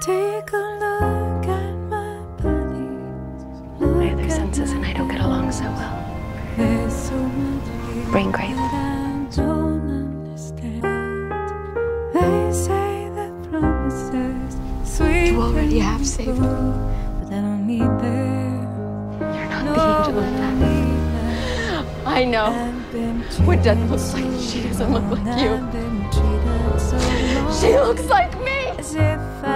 Take a look at my body. My other senses and I don't get along so well. There's so much Brain grape. that I don't understand. They say that promises sweet. You already have saved me. But I don't need them. You're not the angel of death. I know. What death looks like. She doesn't look like you. She looks like me! As if I